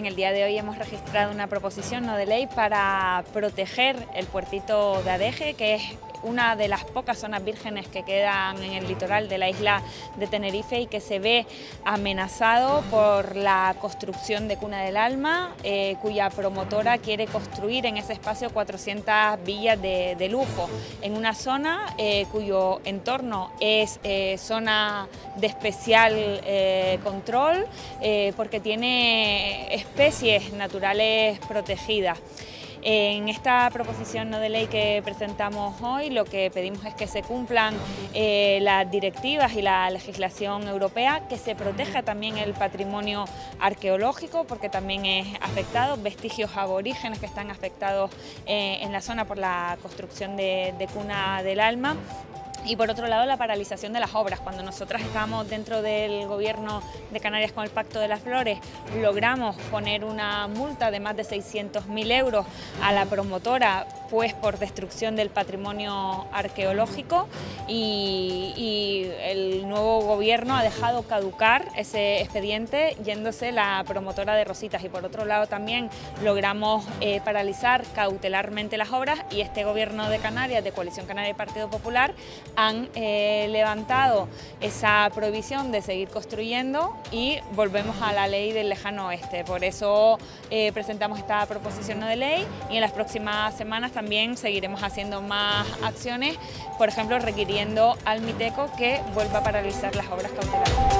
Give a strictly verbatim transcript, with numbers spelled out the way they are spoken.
En el día de hoy hemos registrado una proposición no de ley para proteger el puertito de Adeje, que es una de las pocas zonas vírgenes que quedan en el litoral de la isla de Tenerife y que se ve amenazado por la construcción de Cuna del Alma, eh, cuya promotora quiere construir en ese espacio cuatrocientas villas de, de lujo, en una zona eh, cuyo entorno es eh, zona de especial eh, control, eh, porque tiene especies naturales protegidas. En esta proposición no de ley que presentamos hoy, lo que pedimos es que se cumplan eh, las directivas y la legislación europea, que se proteja también el patrimonio arqueológico, porque también es afectado, vestigios aborígenes que están afectados eh, en la zona por la construcción de, de Cuna del Alma. Y por otro lado, la paralización de las obras. Cuando nosotras estábamos dentro del Gobierno de Canarias con el Pacto de las Flores, logramos poner una multa de más de seiscientos mil euros a la promotora, pues por destrucción del patrimonio arqueológico, y, y el nuevo Gobierno ha dejado caducar ese expediente yéndose la promotora de Rositas. Y por otro lado también logramos eh, paralizar cautelarmente las obras, y este Gobierno de Canarias, de Coalición Canaria y Partido Popular, han eh, levantado esa prohibición de seguir construyendo y volvemos a la ley del lejano oeste. Por eso eh, presentamos esta proposición no de ley, y en las próximas semanas también seguiremos haciendo más acciones, por ejemplo requiriendo al Miteco que vuelva a paralizar las obras cautelares.